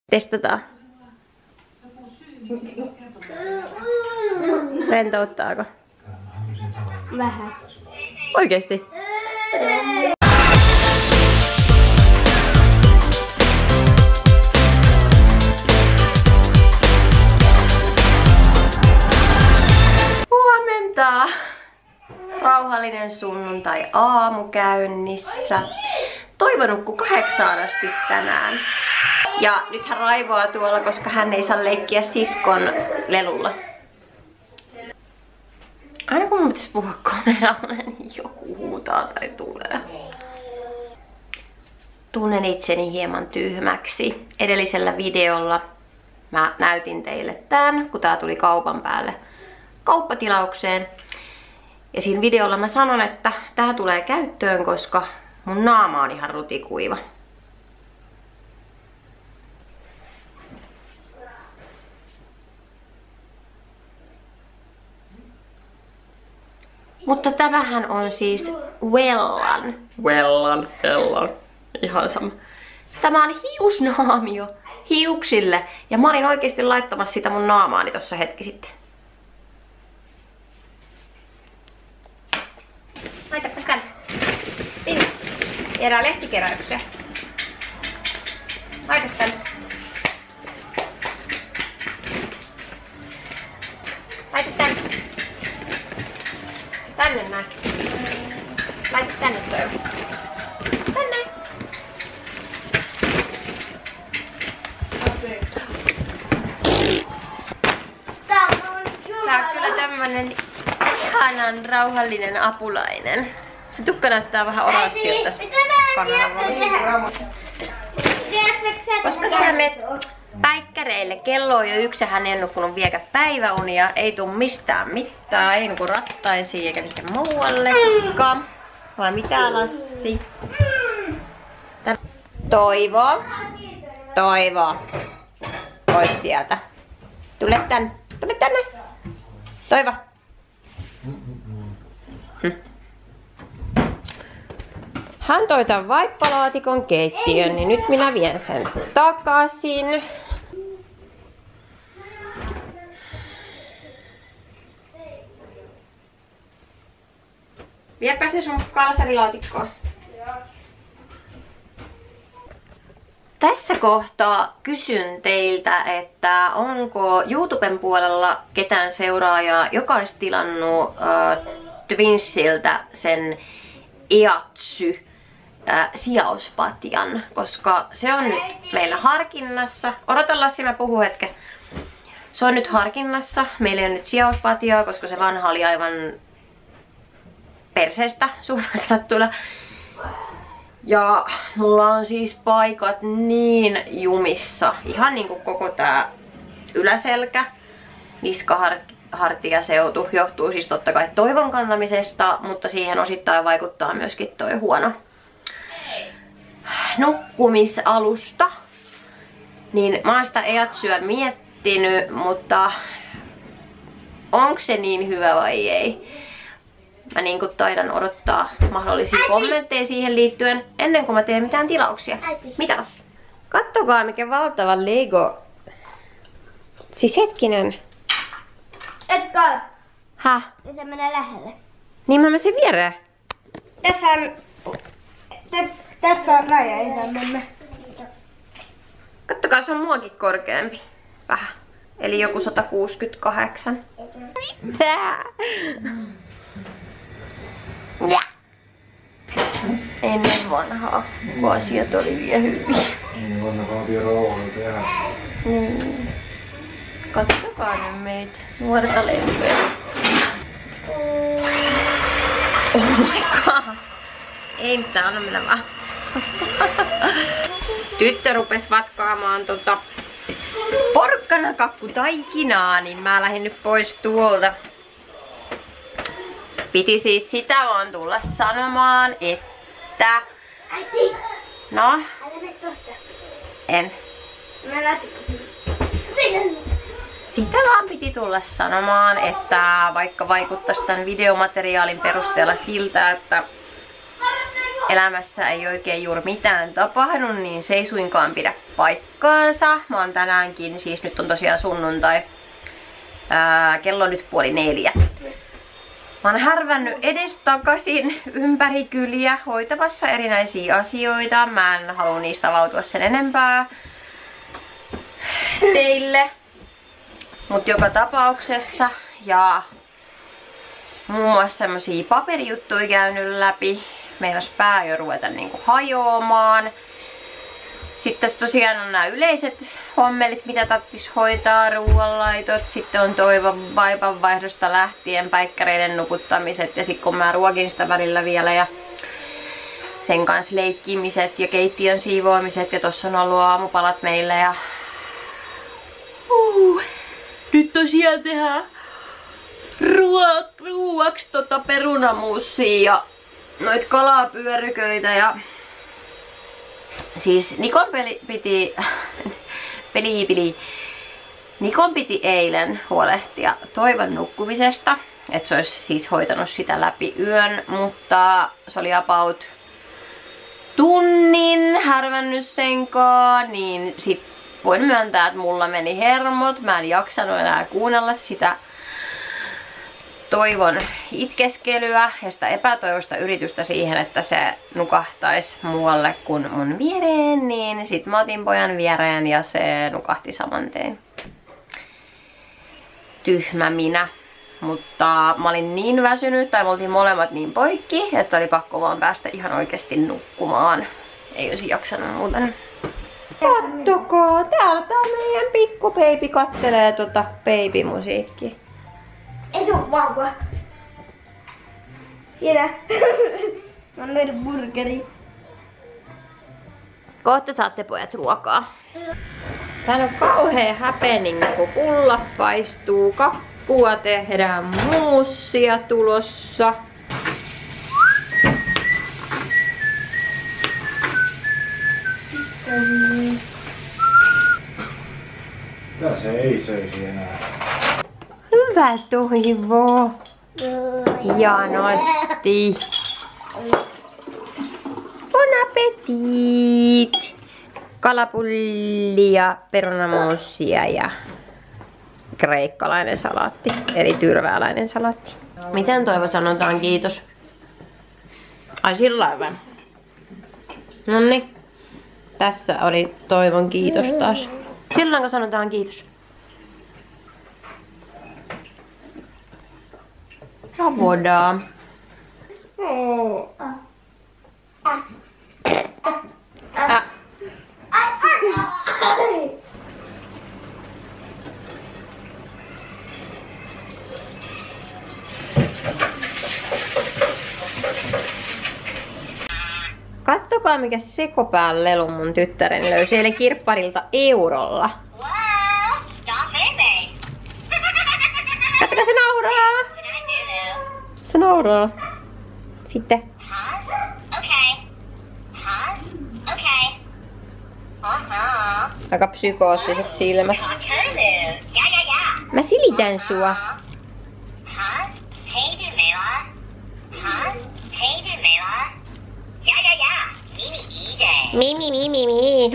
Testataan. Rentouttaako? Vähän. Oikeesti? Huomenta! Rauhallinen sunnuntai aamu käynnissä. Toivo nukkui 8 asti tänään. Ja nyt hän raivoaa tuolla, koska hän ei saa leikkiä siskon lelulla. Aina kun mun pitäisi puhua kameralle, niin joku huutaa tai tulee. Tunnen itseni hieman tyhmäksi. Edellisellä videolla mä näytin teille tän, kun tää tuli kaupan päälle kauppatilaukseen. Ja siinä videolla mä sanon, että tää tulee käyttöön, koska mun naama on ihan rutikuiva. Mutta tämähän on siis Wellan. Ihan sama. Tämä on hiusnaamio hiuksille. Ja mä olin oikeesti laittamassa sitä mun naamaani tossa hetki sitten. Laitapas tänne. Sinne. Viedään lehtikeräykseen. Laitas tänne. Laita tänne. Tänne näin. Laita tänne Toivo. Tänne. Sä oot kyllä tämmönen ihanan rauhallinen apulainen. Se tukka näyttää vähän oranssilta tässä kameravalossa. Koska sä menet päikkäreille, kello on jo 1 ja hän ei nukkunut vieläkään päiväunia, ei tuu mistään mitään, ei nuku rattaisiin eikä mihin muuallekaan. Vai mitä Lassi? Toivo. Pois sieltä. Tule tänne. Toivo. Hän toi tän vaippalaatikon keittiön, niin nyt minä vien sen takaisin. Viepä se sun kalsarilaatikkoon. Tässä kohtaa kysyn teiltä, että onko YouTuben puolella ketään seuraajaa, joka olisi tilannut Twinsiltä sen Eatsy sijauspatjan, koska se on nyt meillä harkinnassa. Odota Lassi, mä puhun hetken. Se on nyt harkinnassa. Meillä on nyt sijauspatjaa, koska se vanha oli aivan perseestä suoraan sanottuna. Ja mulla on siis paikat niin jumissa. Ihan niinku koko tää yläselkä, niskahartiaseutu johtuu siis totta kai Toivon kantamisesta, mutta siihen osittain vaikuttaa myöskin toi huono nukkumisalusta. Niin mä oon sitä Eatsyä miettinyt, mutta onko se niin hyvä vai ei? Mä niinku taidan odottaa mahdollisia kommentteja siihen liittyen ennen kuin mä teen mitään tilauksia. Mitäs? Kattokaa mikä valtava Lego. Siis hetkinen. Etkö? Häh? Se menee lähelle. Niin mä sen viereen. Tässä on raja, ei saa mennä. Kattokaa, se on muakin korkeampi. Vähän. Eli joku 168. Mitä? Ja. Ennen vanhaa, kun asiat oli vielä hyviä. Ennen vanhaa vielä rauhoilla tehdä. Niin. Katsokaa nyt meitä, nuorta lempeä. Oh my god. Ei mitään, anna mennä vaan. Tyttö rupes vatkaamaan porkkanakakkutaikinaa, niin mä lähdin nyt pois tuolta. Piti siis sitä vaan tulla sanomaan, että... Äiti! No? Älä mene tosta. En. Mä lähtin. Sinne. Sitä vaan piti tulla sanomaan, että vaikka vaikuttaisi tämän videomateriaalin perusteella siltä, että elämässä ei oikein juuri mitään tapahdu, niin se ei suinkaan pidä paikkaansa. Mä oon tänäänkin, siis nyt on tosiaan sunnuntai. Kello on nyt 3:30. Mä oon härvännyt edestakaisin ympäri kyliä hoitamassa erinäisiä asioita. Mä en halua niistä avautua sen enempää teille. Mut joka tapauksessa ja muun muassa semmosia paperijuttuja käynyt läpi. Meinas pää jo ruveta niinku hajoamaan. Sitten tässä tosiaan on nämä yleiset hommelit, mitä tarvitsisi hoitaa, ruoanlaitot. Sitten on Toivon vaipanvaihdosta lähtien päikkäreiden nukuttamiset. Ja sitten kun mä ruokin sitä välillä vielä ja sen kanssa leikkimiset ja keittiön siivoamiset. Ja tossa on ollut aamupalat meillä ja nyt tosiaan tehdään ruuaksi perunamussia ja noit kalapyöryköitä ja siis Nikon piti eilen huolehtia Toivon nukkumisesta, että se olisi siis hoitanut sitä läpi yön, mutta se oli about tunnin härvännyt senkaan, niin sit voin myöntää, että mulla meni hermot, mä en jaksanut enää kuunnella sitä Toivon itkeskelyä ja sitä epätoivoista yritystä siihen, että se nukahtaisi muualle kuin mun viereen, niin sit mä otin pojan viereen ja se nukahti saman tein. Tyhmä minä. Mutta mä olin niin väsynyt, tai me oltiin molemmat niin poikki, että oli pakko vaan päästä ihan oikeasti nukkumaan. Ei olisi jaksanut muuten. Kattokaa, täällä tää meidän pikku baby kattelee baby-musiikkia. Ei se oo vauva. Tiedä. Mä oon löydä burgeri. Kohta saatte pojat ruokaa. Täällä on kauhea happening, kun pullat paistuu, kakkua tehdään, muussia tulossa. Tää se ei söisi enää. Hyvä Toivo. Hienosti. Bon appetit. Kalapullia, perunamuussia ja kreikkalainen salaatti, eli tyrvääläinen salaatti. Miten Toivo sanotaan kiitos? Ai sillä lailla. Nonni. Tässä oli Toivon kiitos taas. Silloinko sanotaan kiitos? Avodaa. Kattokaa mikä sekopään lelu mun tyttäreni löysi eilen kirpparilta eurolla. Kattokaa se nauraa! Se nauraa. Sitten. Aika psykoottiset silmät. Mä silitän sua. Mimi.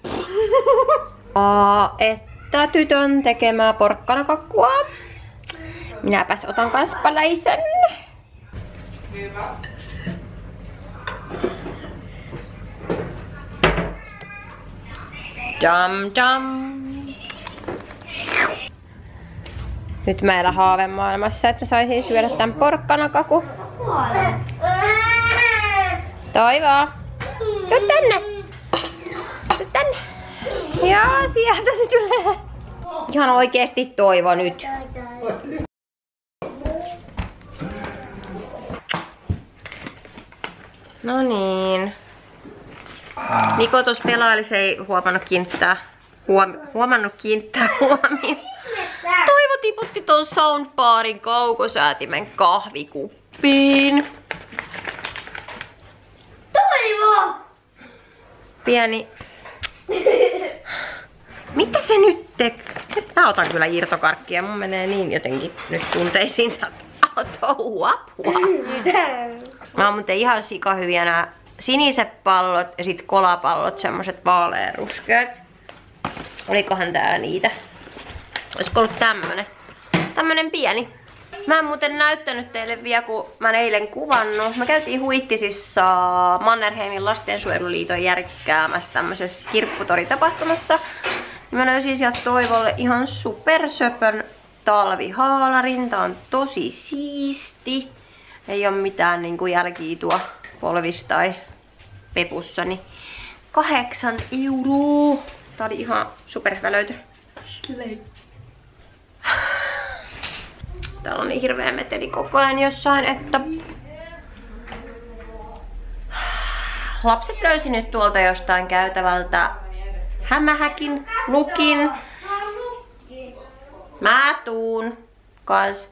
Että tytön tekemää porkkanakakkua. Minäpäs otan kans palaisen. Hyvä. Dam. Nyt mä elän haavemaailmassa, että mä saisin syödä tän porkkanakakun. Toivo! Tuu tänne! Joo, sieltä se tulee. Ihan oikeesti Toivo nyt. No niin. Niko tuossa pelaili, se ei huomannut kiinnittää huomioon. Toivo tiputti ton soundbarin kaukosäätimen kahvikuppiin. Toivo! Pieni. Mitä se nyt tekee? Mä otan kyllä irtokarkkia, mun menee niin jotenkin nyt tunteisiin touhua. Mä oon muuten ihan sikahyviä nää siniset pallot ja sit kolapallot, semmoset vaaleanruskeat. Olikohan tää niitä? Olisiko ollut tämmönen pieni. Mä en muuten näyttänyt teille vielä, kun mä en eilen kuvannut. Mä käytiin Huittisissa Mannerheimin lastensuojeluliiton järkkäämässä tämmöisessä kirpputoritapahtumassa. Mä löysin sieltä Toivolle ihan supersöpön talvihaalarin. Tää on tosi siisti. Ei oo mitään niinku jälkiä tuo polvissa tai pepussa. Niin 8 €. Tää oli ihan superhyvä löytö. Täällä on niin hirveä meteli koko ajan jossain, että lapset löysi nyt tuolta jostain käytävältä hämähäkin, lukin. Mä tuun kans.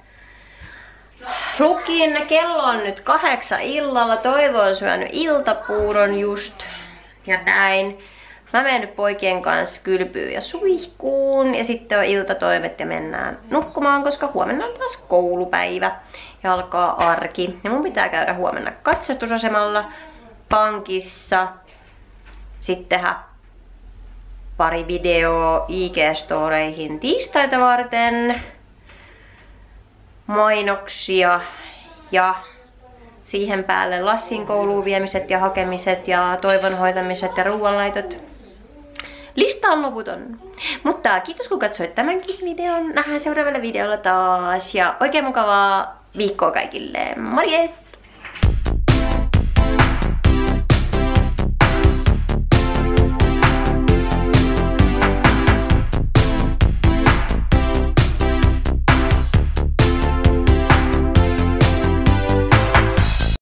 Lukin, kello on nyt 8 illalla. Toivo on syönyt iltapuuron just ja näin. Mä menen nyt poikien kanssa kylpyyn ja suihkuun ja sitten on iltatoimet ja mennään nukkumaan, koska huomenna on taas koulupäivä ja alkaa arki. Ja mun pitää käydä huomenna katsastusasemalla, pankissa, sitten tehdä pari videoa IG-storeihin tiistaita varten, mainoksia ja siihen päälle Lassin kouluun viemiset ja hakemiset ja Toivon hoitamiset ja ruoanlaitot. Lista on loputon. Mutta kiitos kun katsoit tämänkin videon. Nähdään seuraavalla videolla taas. Ja oikein mukavaa viikkoa kaikille. Morjes!